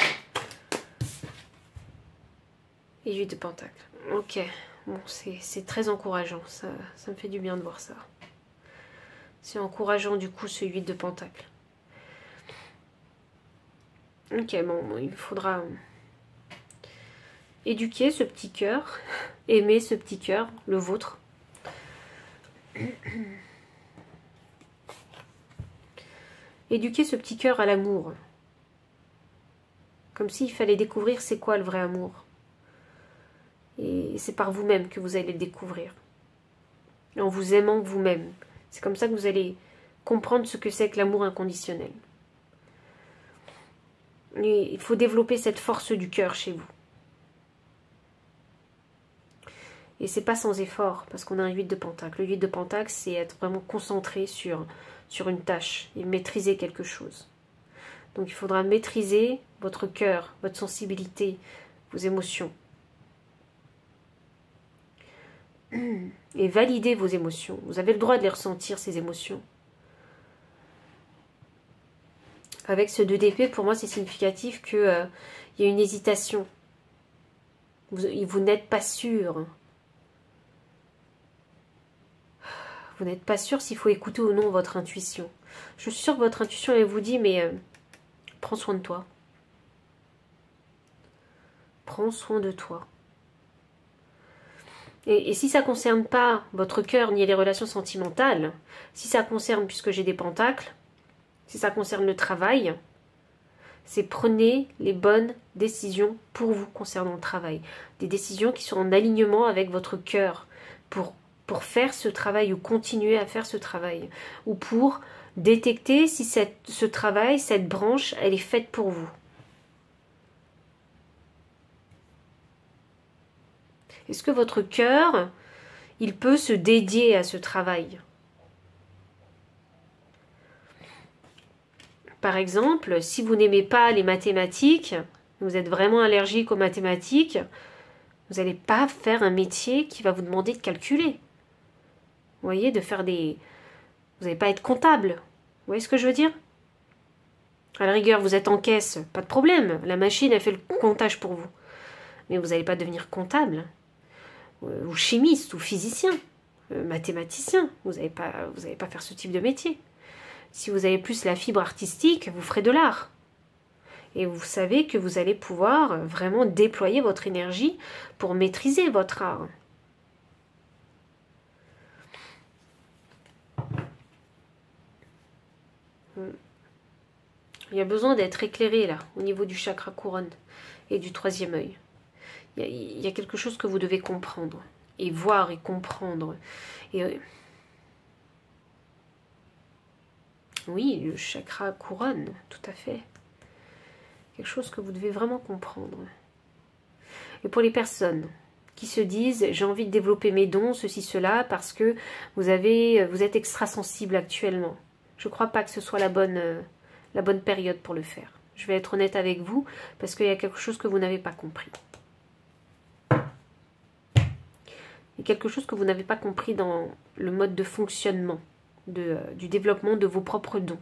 Et huit de pentacle. Ok. Bon, c'est très encourageant. Ça, ça me fait du bien de voir ça. C'est encourageant du coup ce huit de pentacle. Ok, bon, il faudra éduquer ce petit cœur, aimer ce petit cœur, le vôtre. Éduquer ce petit cœur à l'amour. Comme s'il fallait découvrir c'est quoi le vrai amour. Et c'est par vous-même que vous allez le découvrir. En vous aimant vous-même. C'est comme ça que vous allez comprendre ce que c'est que l'amour inconditionnel. Et il faut développer cette force du cœur chez vous. Et c'est pas sans effort, parce qu'on a un huit de pentacle. Le huit de pentacle, c'est être vraiment concentré sur, sur une tâche et maîtriser quelque chose. Donc il faudra maîtriser votre cœur, votre sensibilité, vos émotions. Et valider vos émotions. Vous avez le droit de les ressentir, ces émotions. Avec ce deux d'épée, pour moi, c'est significatif qu'il euh, y a une hésitation. Vous, vous n'êtes pas sûr. Vous n'êtes pas sûr s'il faut écouter ou non votre intuition. Je suis sûre que votre intuition, elle vous dit, mais euh, prends soin de toi. Prends soin de toi. Et, et si ça ne concerne pas votre cœur ni les relations sentimentales, si ça concerne, puisque j'ai des pentacles, si ça concerne le travail, c'est prenez les bonnes décisions pour vous concernant le travail. Des décisions qui sont en alignement avec votre cœur pour, pour faire ce travail ou continuer à faire ce travail. Ou pour détecter si cette, ce travail, cette branche, elle est faite pour vous. Est-ce que votre cœur, il peut se dédier à ce travail? Par exemple, si vous n'aimez pas les mathématiques, vous êtes vraiment allergique aux mathématiques, vous n'allez pas faire un métier qui va vous demander de calculer. Vous voyez, de faire des... Vous n'allez pas être comptable. Vous voyez ce que je veux dire? À la rigueur, vous êtes en caisse, pas de problème. La machine, elle fait le comptage pour vous. Mais vous n'allez pas devenir comptable. Ou chimiste, ou physicien, mathématicien. Vous n'allez pas, vous n'allez pas faire ce type de métier. Si vous avez plus la fibre artistique, vous ferez de l'art. Et vous savez que vous allez pouvoir vraiment déployer votre énergie pour maîtriser votre art. Il y a besoin d'être éclairé là, au niveau du chakra couronne et du troisième œil. Il y a, il y a quelque chose que vous devez comprendre, et voir et comprendre. Et oui, le chakra couronne, tout à fait. Quelque chose que vous devez vraiment comprendre. Et pour les personnes qui se disent « j'ai envie de développer mes dons, ceci, cela », parce que vous, avez, vous êtes extrasensible actuellement. Je ne crois pas que ce soit la bonne, la bonne période pour le faire. Je vais être honnête avec vous, parce qu'il y a quelque chose que vous n'avez pas compris. Il y a quelque chose que vous n'avez pas compris dans le mode de fonctionnement de, du développement de vos propres dons.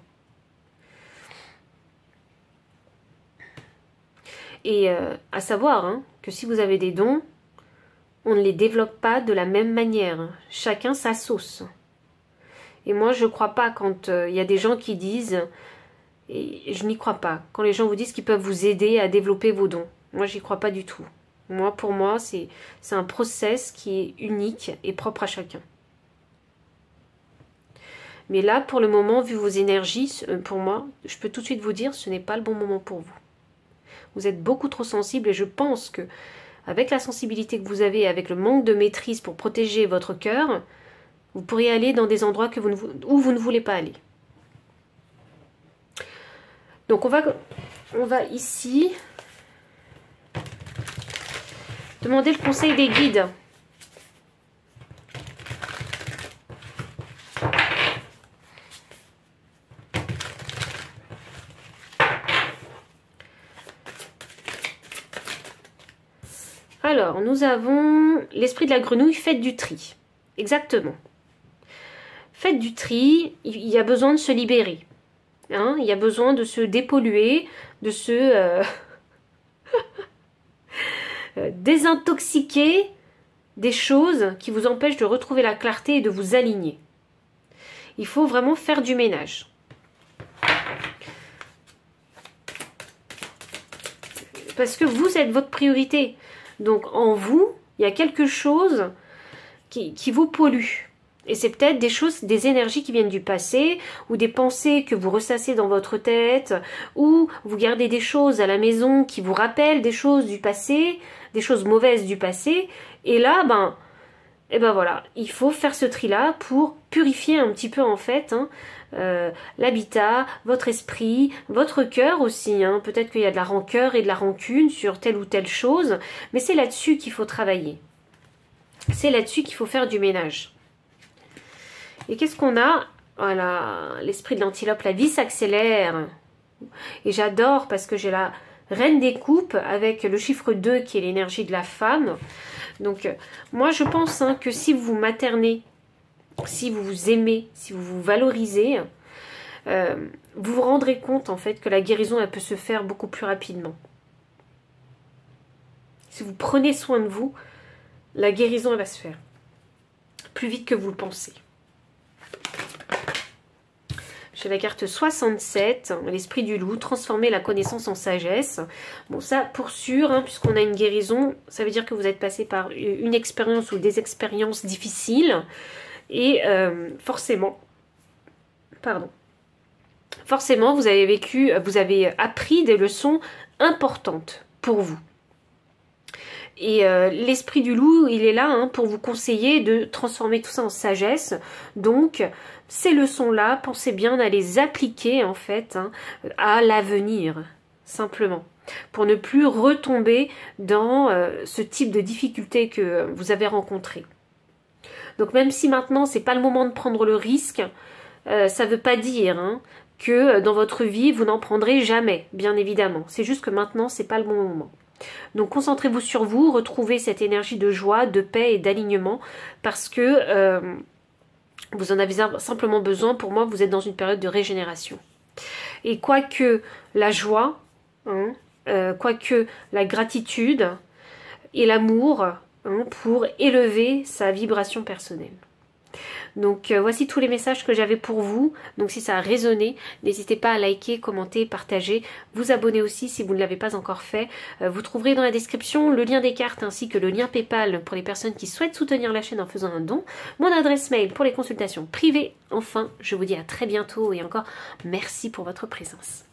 Et euh, à savoir hein, que si vous avez des dons, on ne les développe pas de la même manière. Chacun sa sauce. Et moi, je ne crois pas quand il euh, y a des gens qui disent, et je n'y crois pas, quand les gens vous disent qu'ils peuvent vous aider à développer vos dons. Moi, j'y crois pas du tout. Moi, pour moi, c'est un process qui est unique et propre à chacun. Mais là, pour le moment, vu vos énergies, pour moi, je peux tout de suite vous dire, ce n'est pas le bon moment pour vous. Vous êtes beaucoup trop sensible et je pense que, avec la sensibilité que vous avez, avec le manque de maîtrise pour protéger votre cœur, vous pourriez aller dans des endroits que vous ne, où vous ne voulez pas aller. Donc, on va, on va ici demander le conseil des guides. Alors, nous avons l'esprit de la grenouille, faites du tri. Exactement. Faites du tri, il y a besoin de se libérer. Hein, il y a besoin de se dépolluer, de se euh, désintoxiquer des choses qui vous empêchent de retrouver la clarté et de vous aligner. Il faut vraiment faire du ménage. Parce que vous êtes votre priorité. Donc en vous, il y a quelque chose qui, qui vous pollue. Et c'est peut-être des choses, des énergies qui viennent du passé, ou des pensées que vous ressassez dans votre tête, ou vous gardez des choses à la maison qui vous rappellent des choses du passé, des choses mauvaises du passé. Et là, ben, et ben voilà, il faut faire ce tri-là pour purifier un petit peu en fait hein, euh, l'habitat, votre esprit, votre cœur aussi. Hein. Peut-être qu'il y a de la rancœur et de la rancune sur telle ou telle chose, mais c'est là-dessus qu'il faut travailler. C'est là-dessus qu'il faut faire du ménage. Et qu'est-ce qu'on a? Voilà, l'esprit de l'antilope, la vie s'accélère. Et j'adore parce que j'ai la reine des coupes avec le chiffre deux qui est l'énergie de la femme. Donc, moi je pense hein, que si vous vous maternez, si vous vous aimez, si vous vous valorisez, euh, vous vous rendrez compte en fait que la guérison elle peut se faire beaucoup plus rapidement. si vous prenez soin de vous, la guérison elle va se faire plus vite que vous le pensez. J'ai la carte soixante-sept, l'esprit du loup, transformer la connaissance en sagesse. Bon, ça, pour sûr, hein, puisqu'on a une guérison, ça veut dire que vous êtes passé par une expérience ou des expériences difficiles. Et euh, forcément, pardon, forcément, vous avez vécu, vous avez appris des leçons importantes pour vous. Et euh, l'esprit du loup, il est là hein, pour vous conseiller de transformer tout ça en sagesse. Donc, ces leçons-là, pensez bien à les appliquer en fait hein, à l'avenir, simplement. Pour ne plus retomber dans euh, ce type de difficultés que vous avez rencontrées. Donc, même si maintenant, c'est pas le moment de prendre le risque, euh, ça ne veut pas dire hein, que dans votre vie, vous n'en prendrez jamais, bien évidemment. C'est juste que maintenant, c'est pas le bon moment. Donc concentrez-vous sur vous, retrouvez cette énergie de joie, de paix et d'alignement parce que euh, vous en avez simplement besoin. Pour moi, vous êtes dans une période de régénération. Et quoique la joie, hein, euh, quoique la gratitude et l'amour hein, pour élever sa vibration personnelle. Donc euh, voici tous les messages que j'avais pour vous. Donc si ça a résonné, n'hésitez pas à liker, commenter, partager, vous abonner aussi si vous ne l'avez pas encore fait. Euh, vous trouverez dans la description le lien des cartes ainsi que le lien PayPal pour les personnes qui souhaitent soutenir la chaîne en faisant un don. Mon adresse mail pour les consultations privées. Enfin, je vous dis à très bientôt et encore merci pour votre présence.